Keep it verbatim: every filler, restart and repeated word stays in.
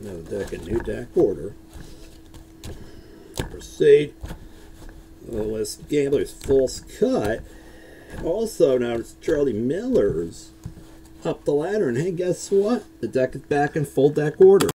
Now the deck in new deck order. Proceed. Lewis Gambler's False Cut. Also, now it's Charlie Miller's Up the Ladder. And hey, guess what? The deck is back in full deck order.